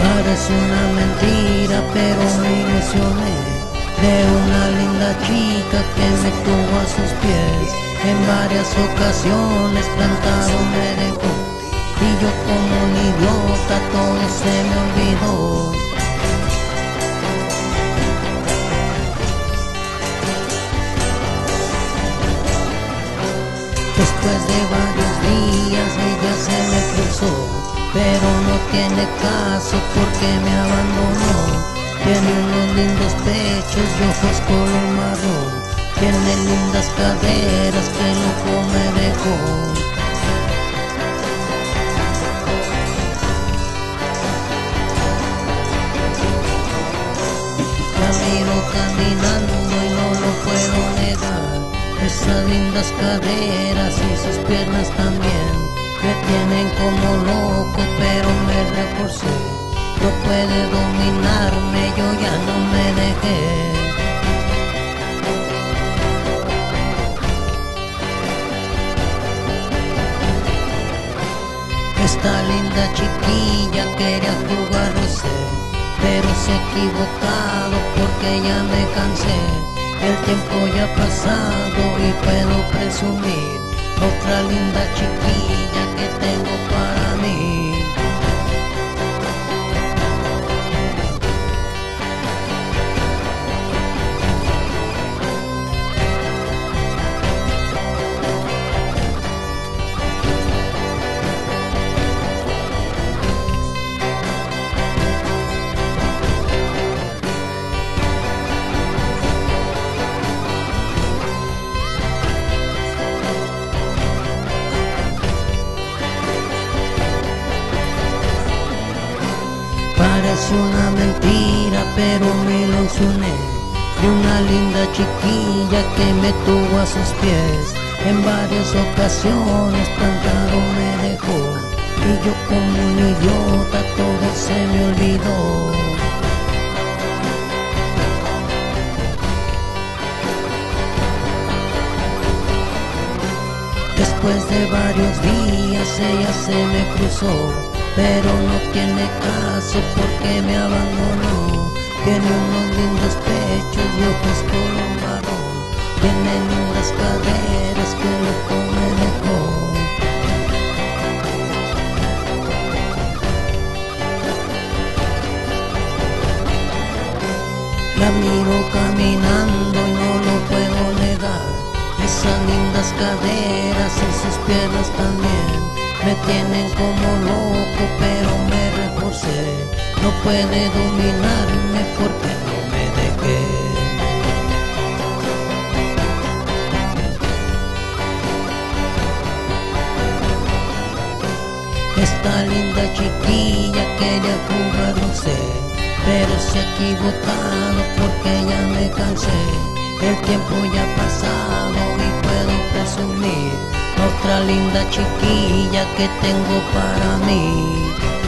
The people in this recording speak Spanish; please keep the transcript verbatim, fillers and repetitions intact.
Parece una mentira, pero me ilusioné de una linda chica que me tuvo a sus pies. En varias ocasiones plantado me dejó, y yo como un idiota todo se me olvidó. Después de varios días ella se me cruzó, pero no tiene caso porque me abandonó. Tiene unos lindos pechos y ojos color marrón, tiene lindas caderas que loco me dejó. La miro caminando y no lo puedo negar, esas lindas caderas y sus piernas también me tienen como loco, pero me reforcé. No puede dominarme, yo ya no me dejé. Esta linda chiquilla quería jugar rosé, pero se ha equivocado porque ya me cansé. El tiempo ya ha pasado y puedo presumir otra linda chiquilla que tengo para mí. Parece una mentira, pero me lo soñé, de una linda chiquilla que me tuvo a sus pies. En varias ocasiones plantado me dejó, y yo como un idiota todo se me olvidó. Después de varios días ella se me cruzó, pero no tiene caso porque me abandonó. Tiene unos lindos pechos y ojos color marrón, tiene lindas caderas que loco me dejó. La miro caminando y no lo puedo negar, esas lindas caderas y sus piernas también me tienen como loco, pero me reforcé. No puede dominarme porque no me dejé. Esta linda chiquilla quería jugar, no sé, pero se ha equivocado porque ya me cansé. El tiempo ya ha pasado y puedo presumir otra linda chiquilla que tengo para mí.